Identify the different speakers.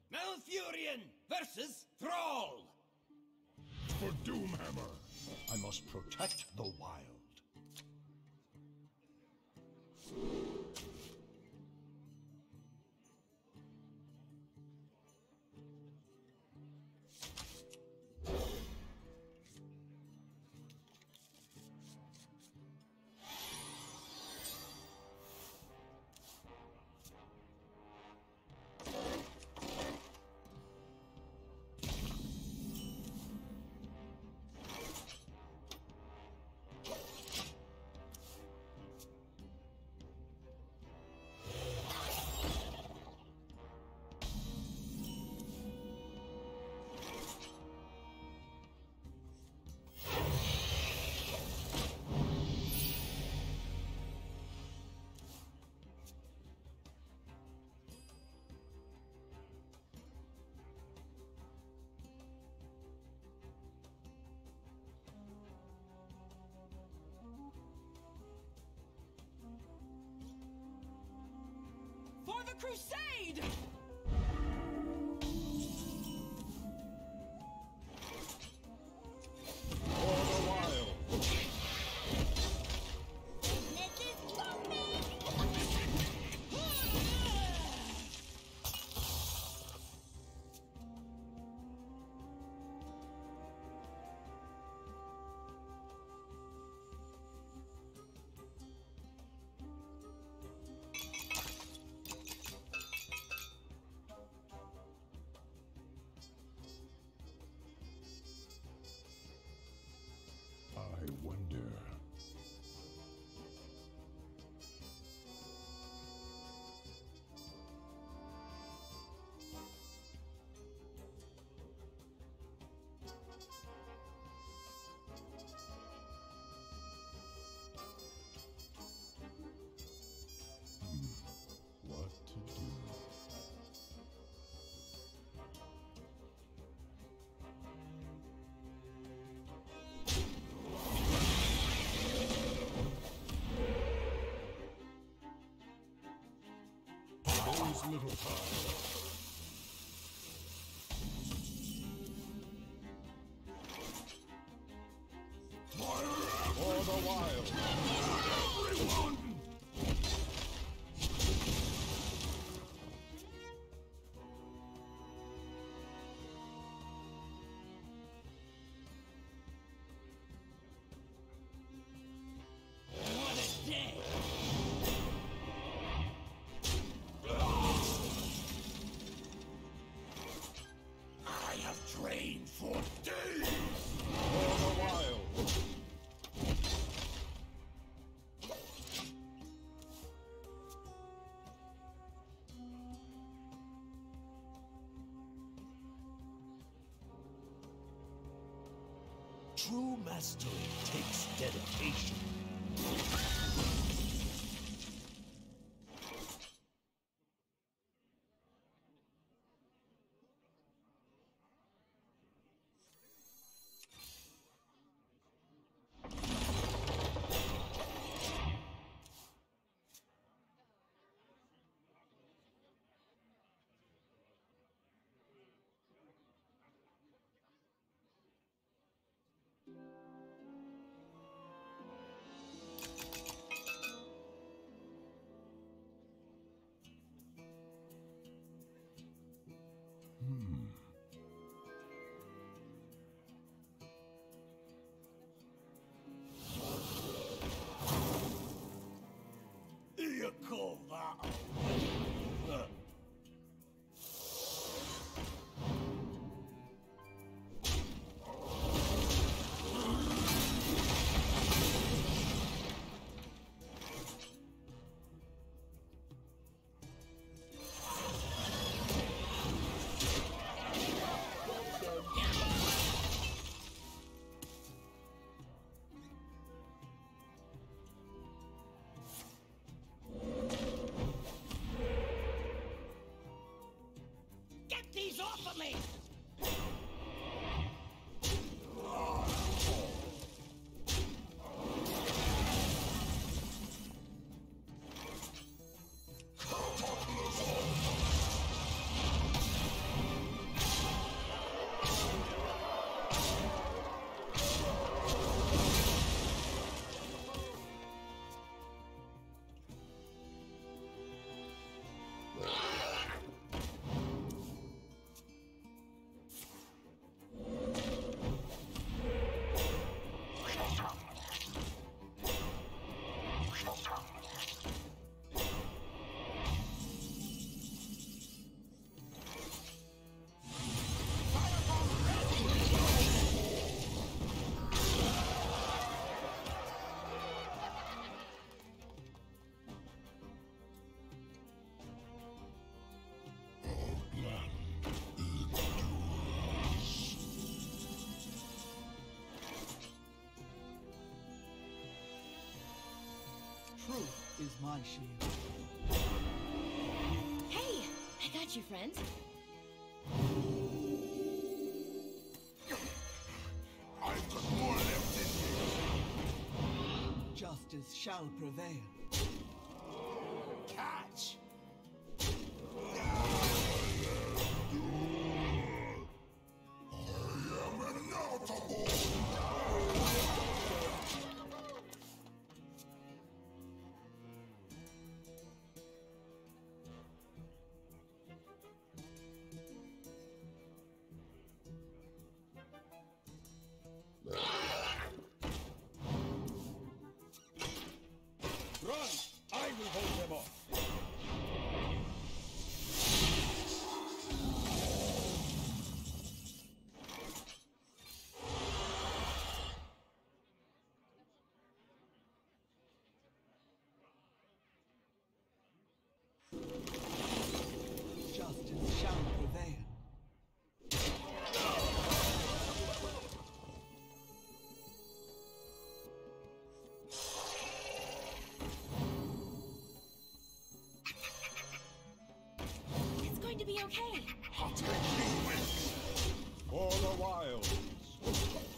Speaker 1: Malfurion versus Thrall!
Speaker 2: For Doomhammer, I must protect the wild.
Speaker 3: For the crusade!
Speaker 2: For the wild.
Speaker 3: This is coming!
Speaker 2: I wonder. What to do? There's little time. For the wild. Everyone!
Speaker 1: What a day! I have trained for days!
Speaker 2: For the wild.
Speaker 4: True mastery takes dedication.
Speaker 5: Truth is my shield.
Speaker 3: Hey, I got you, friend.
Speaker 2: I've got more left in me.
Speaker 5: Justice shall prevail.
Speaker 2: Catch!
Speaker 1: Run! I will hold them off.
Speaker 5: Justice shall prevail.
Speaker 3: It's going to be okay.
Speaker 2: Hot and wings!
Speaker 1: For the wilds.